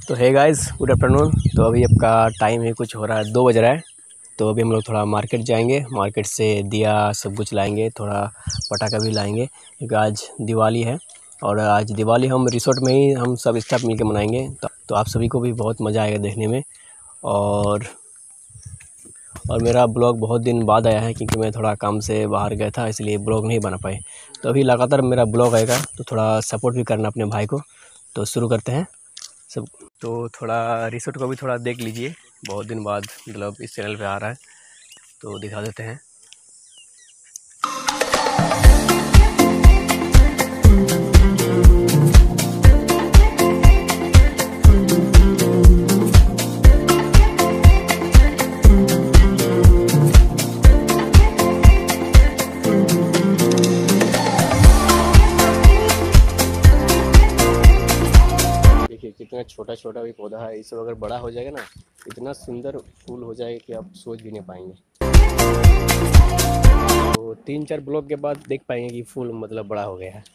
तो है guys, good afternoon. तो अभी आपका टाइम है, कुछ हो रहा है, 2 बज रहा है। तो अभी हम लोग थोड़ा मार्केट जाएंगे, मार्केट से दिया सब कुछ लाएंगे, थोड़ा पटाखा भी लाएंगे क्योंकि आज दिवाली है। और आज दिवाली हम रिसोर्ट में ही हम सब स्टाफ मिलकर मनाएंगे। तो आप सभी को भी बहुत मज़ा आएगा देखने में। और मेरा ब्लॉग बहुत दिन बाद आया है क्योंकि मैं थोड़ा काम से बाहर गया था, इसलिए ब्लॉग नहीं बना पाए। तो अभी लगातार मेरा ब्लॉग आएगा, तो थोड़ा सपोर्ट भी करना अपने भाई को। तो शुरू करते हैं सब। तो थोड़ा रिसोर्ट को भी थोड़ा देख लीजिए, बहुत दिन बाद मतलब इस चैनल पे आ रहा है, तो दिखा देते हैं। कितना छोटा छोटा भी पौधा है, इससे अगर बड़ा हो जाएगा ना, इतना सुंदर फूल हो जाएगा कि आप सोच भी नहीं पाएंगे। तो 3-4 ब्लॉक के बाद देख पाएंगे कि फूल मतलब बड़ा हो गया है।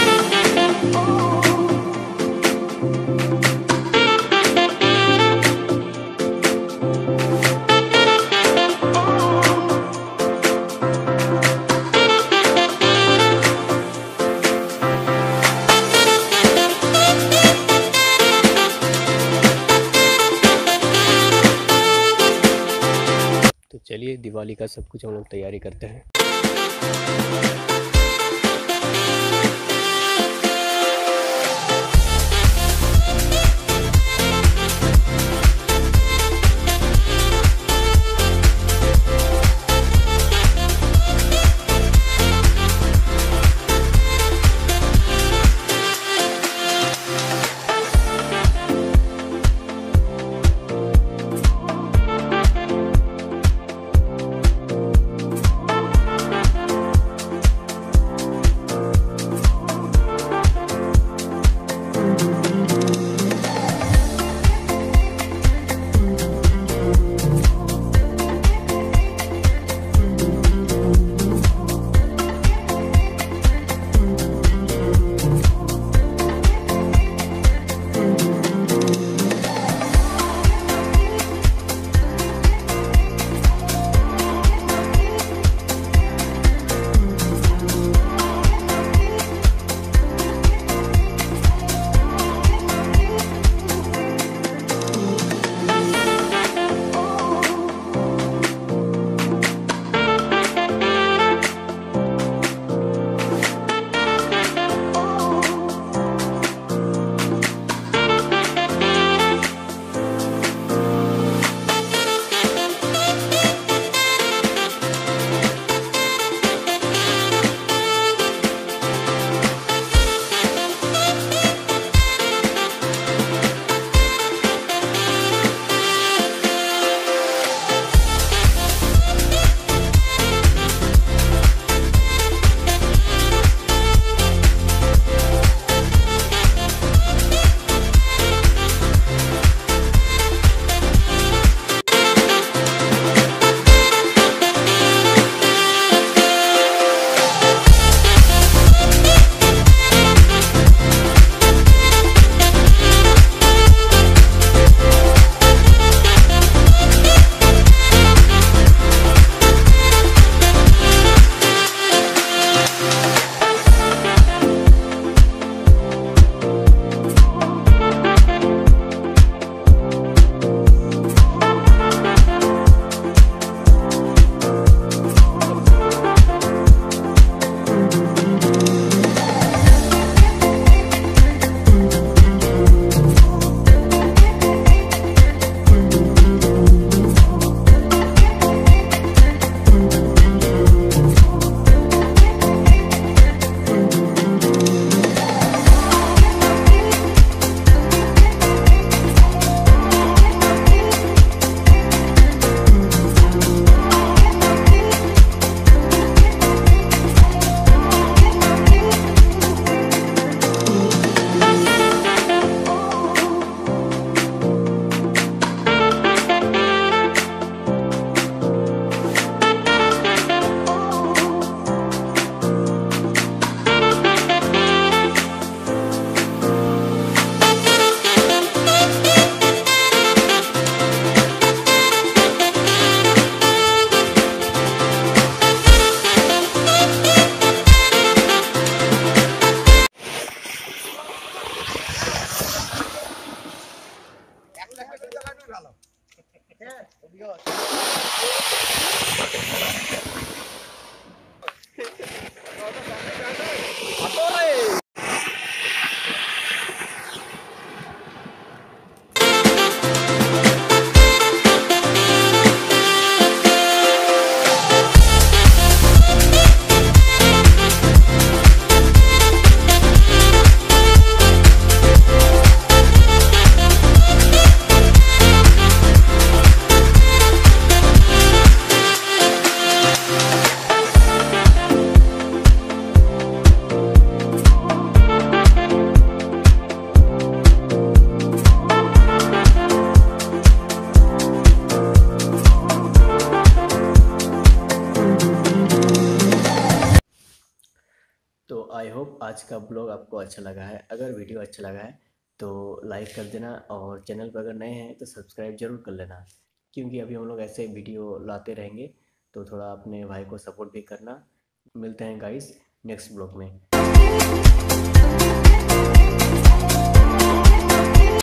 तो चलिए दिवाली का सब कुछ हम लोग तैयारी करते हैं। होप आज का ब्लॉग आपको अच्छा लगा है। अगर वीडियो अच्छा लगा है तो लाइक कर देना, और चैनल पर अगर नए हैं तो सब्सक्राइब जरूर कर लेना, क्योंकि अभी हम लोग ऐसे वीडियो लाते रहेंगे। तो थोड़ा अपने भाई को सपोर्ट भी करना। मिलते हैं गाइस नेक्स्ट ब्लॉग में।